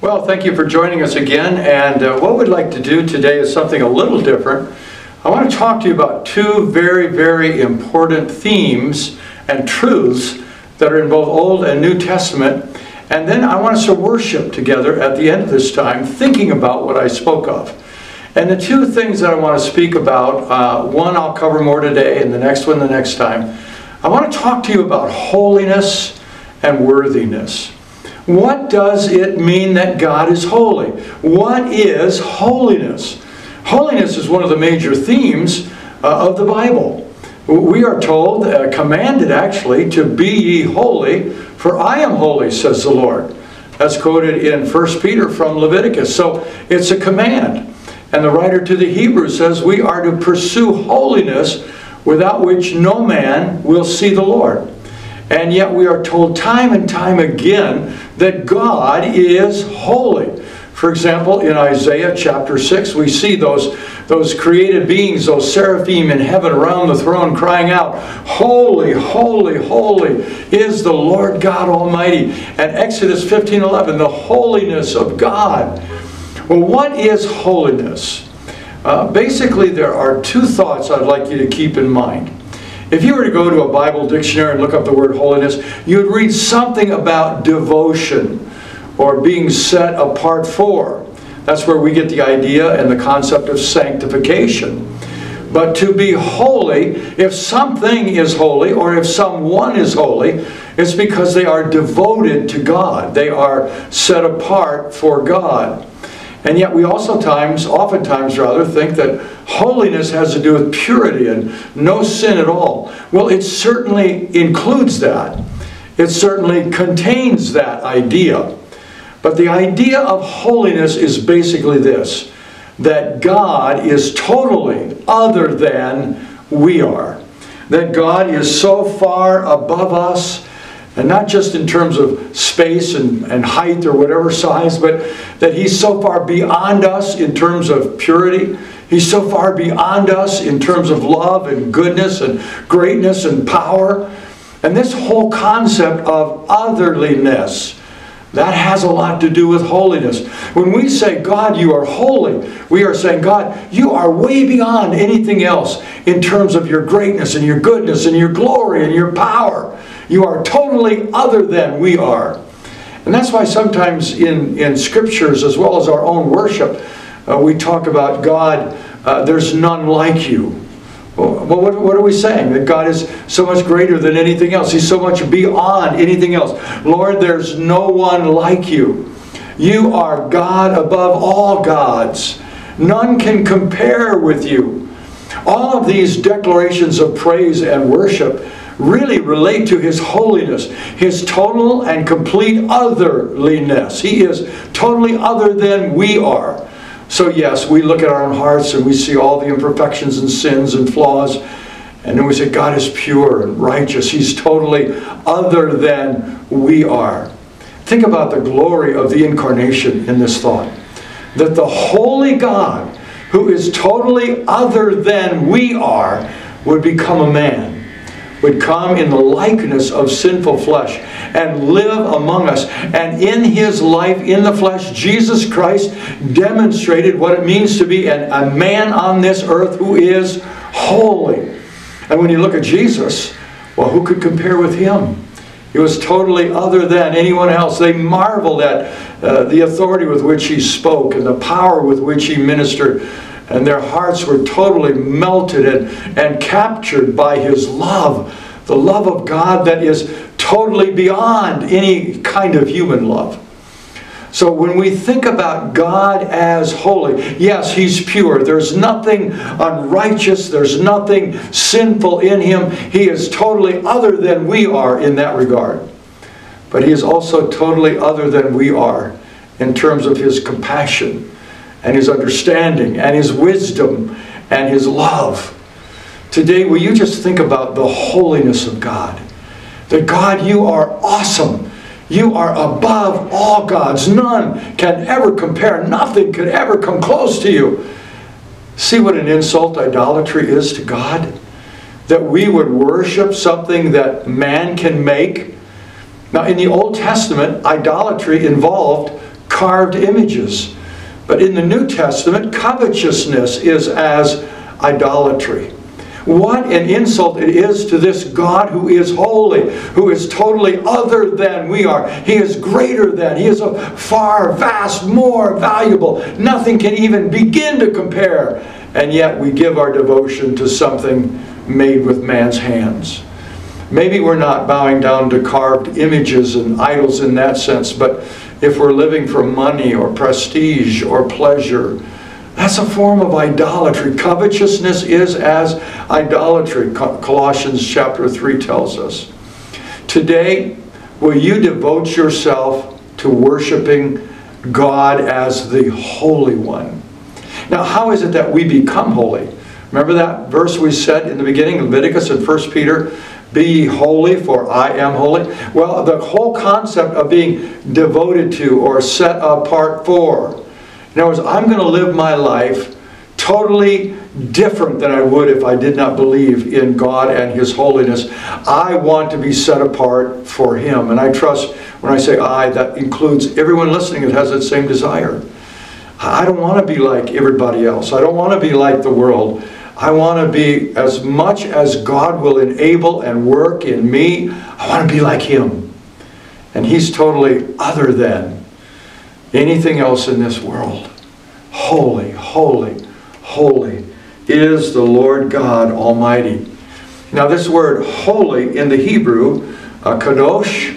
Well, thank you for joining us again, and what we'd like to do today is something a little different. I want to talk to you about two very, very important themes and truths that are in both Old and New Testament, and then I want us to worship together at the end of this time, thinking about what I spoke of. And the two things that I want to speak about, one I'll cover more today, and the next one the next time. I want to talk to you about holiness and worthiness. What does it mean that God is holy? What is holiness? Holiness is one of the major themes of the Bible. We are told, commanded actually, to be ye holy, for I am holy, says the Lord. That's quoted in 1 Peter from Leviticus. So it's a command. And the writer to the Hebrews says we are to pursue holiness without which no man will see the Lord. And yet we are told time and time again that God is holy. For example, in Isaiah chapter 6, we see those created beings, those seraphim in heaven around the throne crying out, "Holy, holy, holy is the Lord God Almighty." And Exodus 15:11, the holiness of God. Well, what is holiness? Basically, there are two thoughts I'd like you to keep in mind. If you were to go to a Bible dictionary and look up the word holiness, you'd read something about devotion or being set apart for. That's where we get the idea and the concept of sanctification. But to be holy, if something is holy or if someone is holy, it's because they are devoted to God. They are set apart for God. And yet we oftentimes think that holiness has to do with purity and no sin at all. Well, it certainly includes that. It certainly contains that idea. But the idea of holiness is basically this, that God is totally other than we are. That God is so far above us, and not just in terms of space and height or whatever size, but that He's so far beyond us in terms of purity. He's so far beyond us in terms of love and goodness and greatness and power. And this whole concept of otherliness, that has a lot to do with holiness. When we say, "God, you are holy," we are saying, "God, you are way beyond anything else in terms of your greatness and your goodness and your glory and your power. You are totally other than we are." And that's why sometimes in scriptures as well as our own worship, we talk about God, there's none like you. Well, what are we saying? That God is so much greater than anything else. He's so much beyond anything else. Lord, there's no one like you. You are God above all gods. None can compare with you. All of these declarations of praise and worship really relate to His holiness, His total and complete otherliness. He is totally other than we are. So yes, we look at our own hearts and we see all the imperfections and sins and flaws, and then we say, God is pure and righteous. He's totally other than we are. Think about the glory of the incarnation in this thought. That the holy God, who is totally other than we are, would become a man. Would come in the likeness of sinful flesh and live among us. And in His life in the flesh, Jesus Christ demonstrated what it means to be a man on this earth who is holy. And when you look at Jesus, well, who could compare with Him? He was totally other than anyone else. They marveled at the authority with which He spoke and the power with which He ministered. And their hearts were totally melted and captured by His love. The love of God that is totally beyond any kind of human love. So when we think about God as holy, yes, He's pure. There's nothing unrighteous. There's nothing sinful in Him. He is totally other than we are in that regard. But He is also totally other than we are in terms of His compassion and His understanding, and His wisdom, and His love. Today, will you just think about the holiness of God? That God, you are awesome. You are above all gods. None can ever compare. Nothing could ever come close to you. See what an insult idolatry is to God? That we would worship something that man can make. Now, in the Old Testament, idolatry involved carved images. But in the New Testament, covetousness is as idolatry. What an insult it is to this God who is holy, who is totally other than we are. He is greater than. He is a far, vast, more valuable. Nothing can even begin to compare. And yet we give our devotion to something made with man's hands. Maybe we're not bowing down to carved images and idols in that sense, but if we're living for money or prestige or pleasure, that's a form of idolatry. Covetousness is as idolatry, Colossians chapter 3 tells us. Today, will you devote yourself to worshiping God as the Holy One? Now, how is it that we become holy? Remember that verse we said in the beginning, Leviticus and 1 Peter, be ye holy, for I am holy. Well, the whole concept of being devoted to or set apart for. In other words, I'm going to live my life totally different than I would if I did not believe in God and His holiness. I want to be set apart for Him. And I trust when I say I, that includes everyone listening that has that same desire. I don't want to be like everybody else. I don't want to be like the world. I want to be, as much as God will enable and work in me, I want to be like Him. And He's totally other than anything else in this world. Holy, holy, holy is the Lord God Almighty. Now this word holy in the Hebrew, kadosh,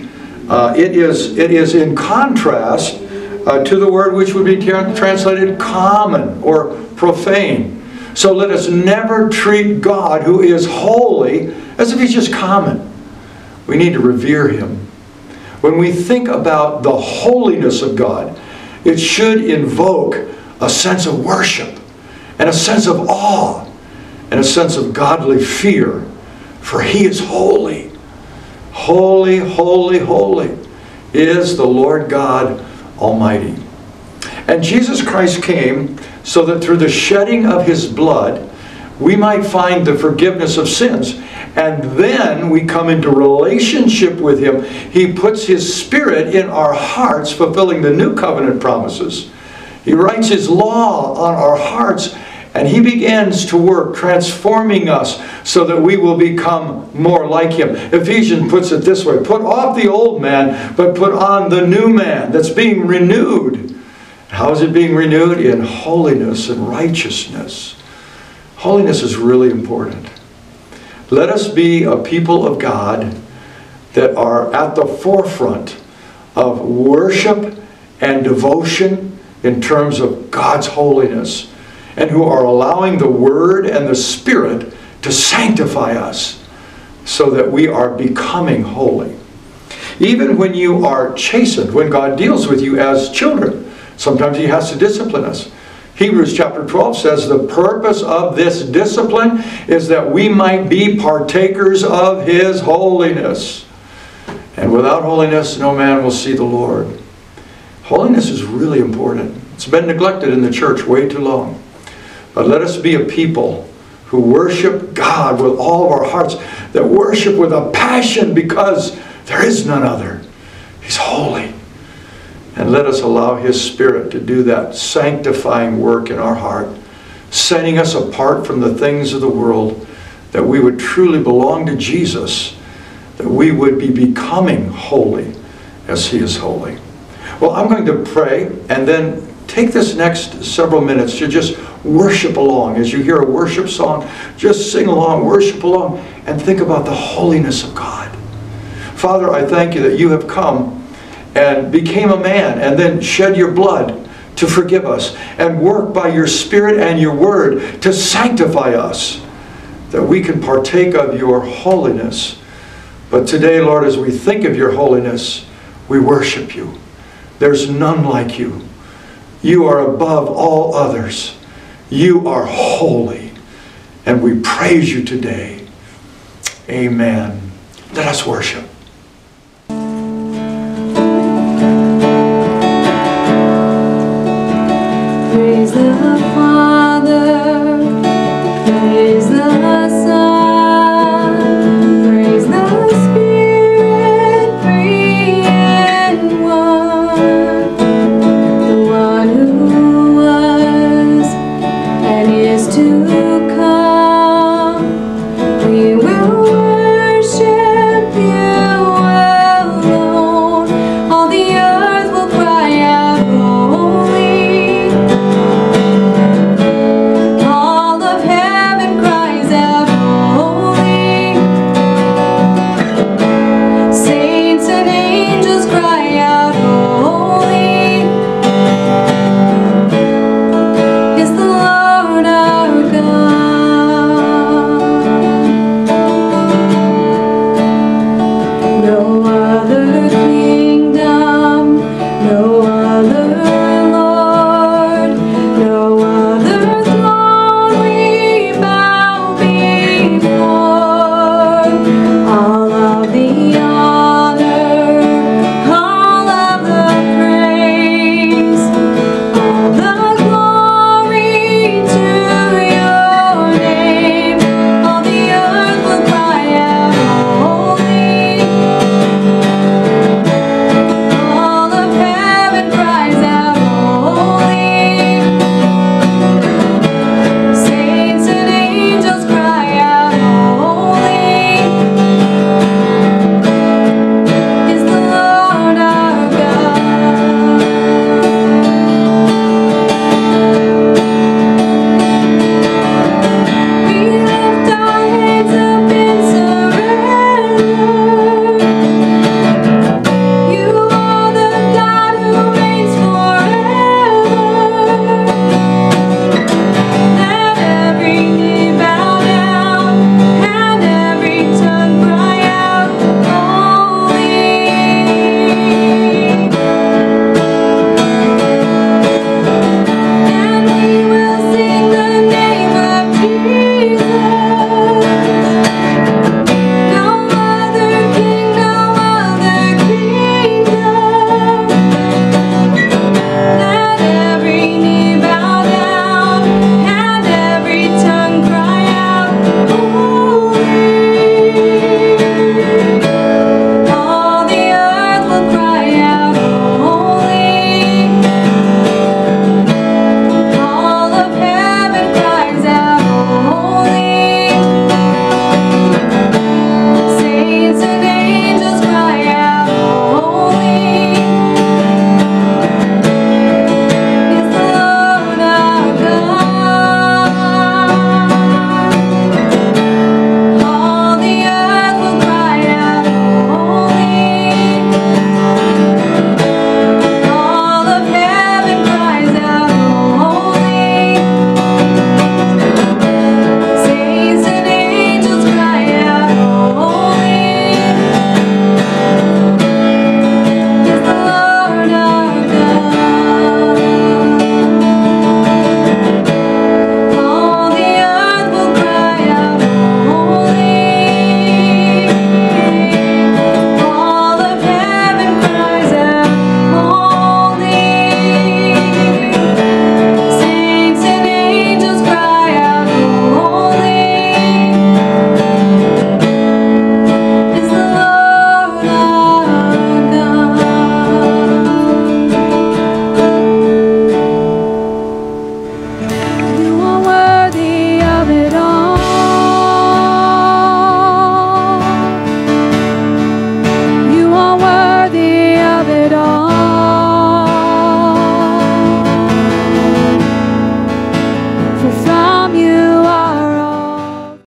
it is in contrast to the word which would be translated common or profane. So let us never treat God, who is holy, as if He's just common. We need to revere Him. When we think about the holiness of God, it should invoke a sense of worship and a sense of awe and a sense of godly fear, for He is holy. Holy, holy, holy is the Lord God Almighty. And Jesus Christ came so that through the shedding of His blood, we might find the forgiveness of sins. And then we come into relationship with Him. He puts His Spirit in our hearts, fulfilling the new covenant promises. He writes His law on our hearts, and He begins to work, transforming us so that we will become more like Him. Ephesians puts it this way: put off the old man, but put on the new man that's being renewed. How is it being renewed? In holiness and righteousness. Holiness is really important. Let us be a people of God that are at the forefront of worship and devotion in terms of God's holiness, and who are allowing the Word and the Spirit to sanctify us so that we are becoming holy. Even when you are chastened, when God deals with you as children, sometimes He has to discipline us. Hebrews chapter 12 says the purpose of this discipline is that we might be partakers of His holiness. And without holiness, no man will see the Lord. Holiness is really important. It's been neglected in the church way too long. But let us be a people who worship God with all of our hearts, that worship with a passion because there is none other. He's holy. And let us allow His Spirit to do that sanctifying work in our heart, setting us apart from the things of the world, that we would truly belong to Jesus, that we would be becoming holy as He is holy. Well, I'm going to pray and then take this next several minutes to just worship along. As you hear a worship song, just sing along, worship along, and think about the holiness of God. Father, I thank You that You have come and became a man and then shed Your blood to forgive us and work by Your Spirit and Your Word to sanctify us, that we can partake of Your holiness. But today, Lord, as we think of Your holiness, we worship You. There's none like You. You are above all others. You are holy. And we praise You today. Amen. Let us worship. Praise the Father, praise the Son, praise the Spirit, three in one. we